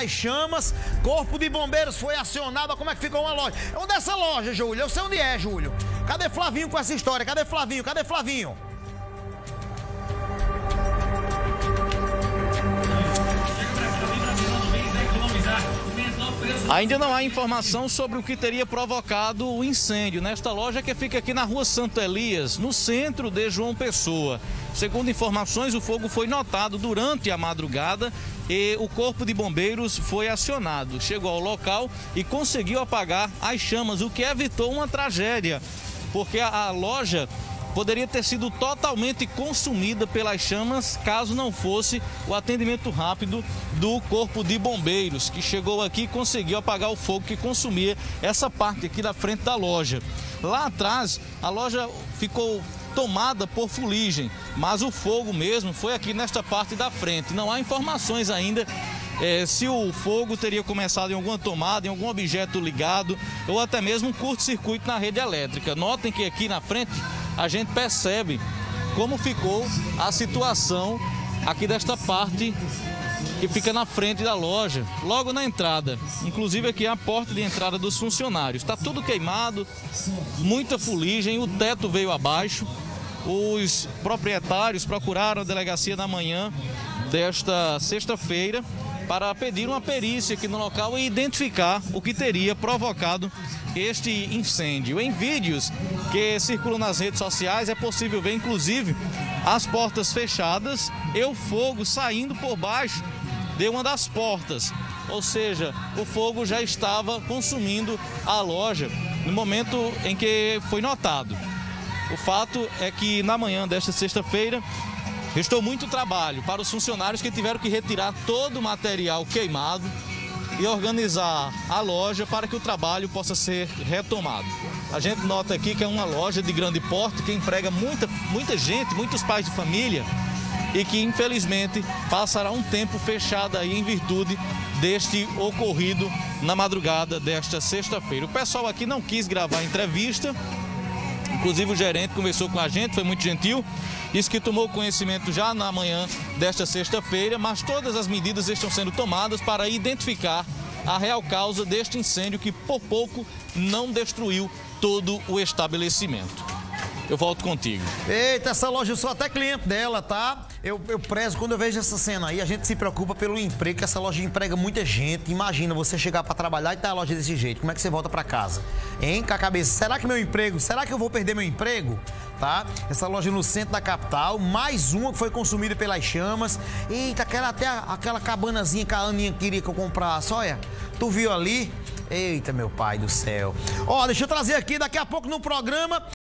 pelas chamas, Corpo de Bombeiros foi acionado. Como é que ficou uma loja? Onde é essa loja, Júlio? Eu sei onde é, Júlio. Cadê Flavinho com essa história? Cadê Flavinho? Cadê Flavinho? Ainda não há informação sobre o que teria provocado o incêndio nesta loja que fica aqui na rua Santo Elias, no centro de João Pessoa. Segundo informações, o fogo foi notado durante a madrugada e o Corpo de Bombeiros foi acionado. Chegou ao local e conseguiu apagar as chamas, o que evitou uma tragédia, porque a loja poderia ter sido totalmente consumida pelas chamas caso não fosse o atendimento rápido do Corpo de Bombeiros, que chegou aqui e conseguiu apagar o fogo que consumia essa parte aqui da frente da loja. Lá atrás, a loja ficou tomada por fuligem, mas o fogo mesmo foi aqui nesta parte da frente. Não há informações ainda se o fogo teria começado em alguma tomada, em algum objeto ligado ou até mesmo um curto-circuito na rede elétrica. Notem que aqui na frente a gente percebe como ficou a situação aqui desta parte que fica na frente da loja, logo na entrada. Inclusive aqui é a porta de entrada dos funcionários. Está tudo queimado, muita fuligem, o teto veio abaixo. Os proprietários procuraram a delegacia na manhã desta sexta-feira para pedir uma perícia aqui no local e identificar o que teria provocado este incêndio. Em vídeos que circulam nas redes sociais é possível ver, inclusive, as portas fechadas e o fogo saindo por baixo de uma das portas. Ou seja, o fogo já estava consumindo a loja no momento em que foi notado. O fato é que na manhã desta sexta-feira restou muito trabalho para os funcionários que tiveram que retirar todo o material queimado e organizar a loja para que o trabalho possa ser retomado. A gente nota aqui que é uma loja de grande porte que emprega muita gente, muitos pais de família e que infelizmente passará um tempo fechada aí em virtude deste ocorrido na madrugada desta sexta-feira. O pessoal aqui não quis gravar a entrevista. Inclusive o gerente conversou com a gente, foi muito gentil, disse que tomou conhecimento já na manhã desta sexta-feira, mas todas as medidas estão sendo tomadas para identificar a real causa deste incêndio que por pouco não destruiu todo o estabelecimento. Eu volto contigo. Eita, essa loja, eu sou até cliente dela, tá? Eu prezo quando eu vejo essa cena aí, a gente se preocupa pelo emprego, que essa loja emprega muita gente. Imagina você chegar pra trabalhar e tá a loja desse jeito, como é que você volta pra casa? Hein, com a cabeça, será que meu emprego, será que eu vou perder meu emprego? Tá? Essa loja no centro da capital, mais uma que foi consumida pelas chamas. Eita, aquela cabanazinha que a Aninha queria que eu comprasse, olha, tu viu ali? Eita, meu pai do céu. Ó, deixa eu trazer aqui, daqui a pouco no programa...